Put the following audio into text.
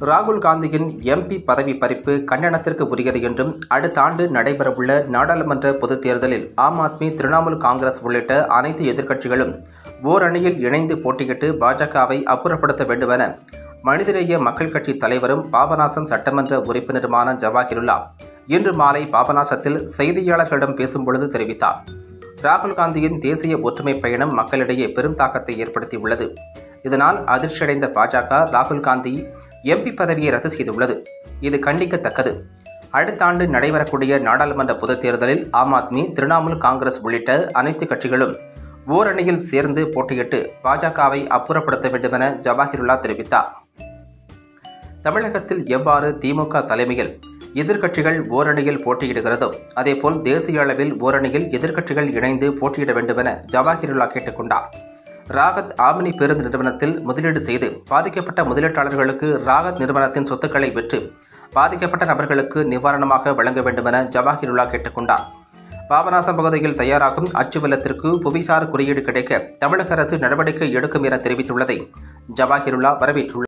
ராகுல் காந்தியின் எம்பி பதவி பறிப்பு கண்டனத்திற்கு உரியது என்றும் அடுத்த ஆண்டு நடைபெறவுள்ள நாடாளுமன்ற பொதுத் தேர்தலில் ஆம் ஆத்மி, திரிணாமுல் காங்கிரஸ் உள்ளிட்ட அனைத்து எதிர்க்கட்சிகளும் ஓரணியில் இணைந்து போட்டியிட்டு பாஜகவை அப்புறப்படுத்த வேண்டுமென மனிதநேய மக்கள் கட்சி தலைவரும் பாபநாசம் சட்டமன்ற உறுப்பினருமான ஜவாஹிருல்லா இன்று மாலை பாபநாசத்தில் செய்தியாளர்களிடம் பேசும்பொழுது தெரிவித்தார். ராகுல் காந்தியின் தேசிய ஒற்றுமை பயணம் மக்களிடையே பெரும் தாக்கத்தை ஏற்படுத்தியுள்ளது. இதனால் அதிர்ச்சியடைந்த பாஜக ராகுல் காந்தி எம்பி பதவியை ரத்து செய்துள்ளது. இது கண்டிக்கத்தக்கது. அடுத்த ஆண்டு நடைபெறக்கூடிய நாடாளுமன்ற பொதுத் தேர்தலில் ஆம் ஆத்மி, திரிணாமுல் காங்கிரஸ் உள்ளிட்ட அனைத்து கட்சிகளும் ஓரணியில் சேர்ந்து போட்டியிட்டு பாஜகவை அப்புறப்படுத்த வேண்டுமென ஜவாஹிருல்லா தெரிவித்தார். தமிழகத்தில் எவ்வாறு திமுக தலைமையில் எதிர்க்கட்சிகள் ஓரணியில் போட்டியிடுகிறதோ அதேபோல் தேசிய அளவில் ஓரணியில் எதிர்க்கட்சிகள் இணைந்து போட்டியிட வேண்டுமென ஜவாஹிருல்லா கேட்டுக்கொண்டார். ராகத் ஆம்னி பேருந்து நிறுவனத்தில் முதலீடு செய்து பாதிக்கப்பட்ட முதலீட்டாளர்களுக்கு ராகத் நிறுவனத்தின் சொத்துக்களை விற்று பாதிக்கப்பட்ட நபர்களுக்கு நிவாரணமாக வழங்க வேண்டுமென ஜவாஹிருல்லா கேட்டுக்கொண்டார். பாபநாசம் பகுதியில் தயாராகும் அச்சு வெல்லத்திற்கு புவிசார் குறியீடு கிடைக்க தமிழக அரசு நடவடிக்கை எடுக்கும் என தெரிவித்துள்ளதை ஜவாஹிருல்லா வரவேற்றுள்ளார்.